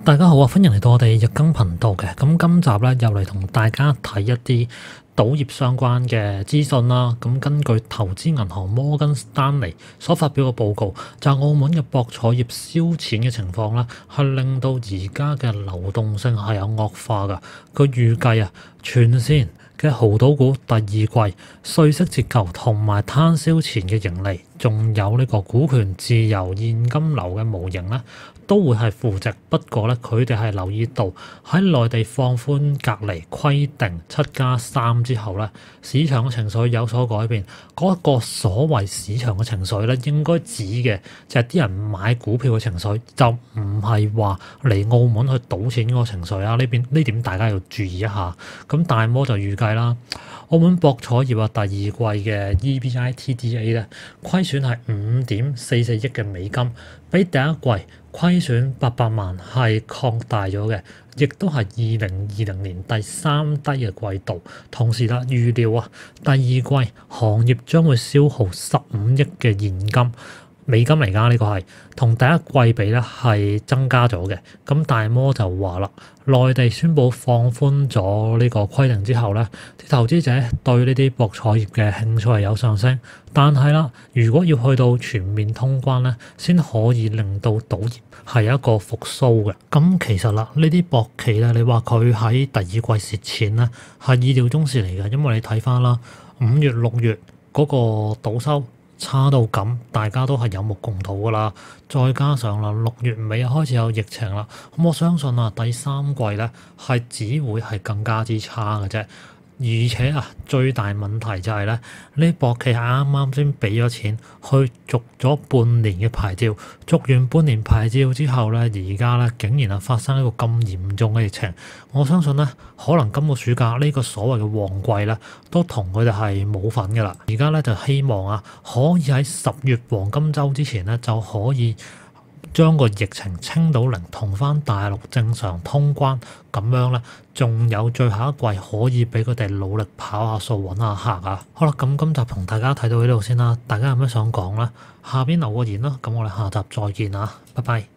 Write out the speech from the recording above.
大家好啊，歡迎嚟到我哋日更頻道嘅。咁今集咧又嚟同大家睇一啲賭業相關嘅資訊啦。咁根據投資銀行摩根士丹利所發表嘅報告，就係澳門嘅博彩業燒錢嘅情況啦，係令到而家嘅流動性係有惡化㗎。佢預計啊，全線嘅濠賭股第二季稅息折舊同埋攤銷前嘅盈利，仲有呢個股權自由現金流嘅模型咧，都會係負值。不過咧，佢哋係留意到喺內地放寬隔離規定7+3之後咧，市場嘅情緒有所改變。嗰一個所謂市場嘅情緒咧，應該指嘅就係啲人買股票嘅情緒，就唔係話嚟澳門去賭錢嗰個情緒啊！呢點大家要注意一下。咁大摩就預計啦，澳門博彩業啊第二季嘅 EBITDA 咧虧損係5.44億嘅美金，比第一季虧損800萬係擴大咗嘅，亦都係2020年第三低嘅季度。同時啦，預料啊第二季行業將會消耗15億嘅現金。美金嚟㗎，呢個係同第一季比咧係增加咗嘅。咁大摩就話啦，內地宣布放寬咗呢個規定之後咧，啲投資者對呢啲博彩業嘅興趣係有上升。但係啦，如果要去到全面通關咧，先可以令到賭業係有一個復甦嘅。咁其實啦，呢啲博企咧，你話佢喺第二季蝕錢咧，係意料中事嚟嘅，因為你睇翻啦，5月、6月嗰個賭收差到咁，大家都係有目共睹噶啦。再加上啦，6月尾開始有疫情啦，咁我相信啊，第三季咧係只會係更加之差嘅啫。而且啊，最大問題就係咧，呢博企係啱啱先俾咗錢去續咗半年嘅牌照，續完半年牌照之後咧，而家咧竟然係發生一個咁嚴重嘅疫情。我相信咧，可能今個暑假呢個所謂嘅旺季咧，都同佢哋係冇份㗎啦。而家咧就希望啊，可以喺10月黃金週之前咧就可以將個疫情清到零，同翻大陸正常通關，咁樣咧，仲有最後一季可以俾佢哋努力跑下數揾下客啊！好啦，咁今集同大家睇到呢度先啦，大家有咩想講咧？下邊留個言啦，咁我哋下集再見啊，拜拜。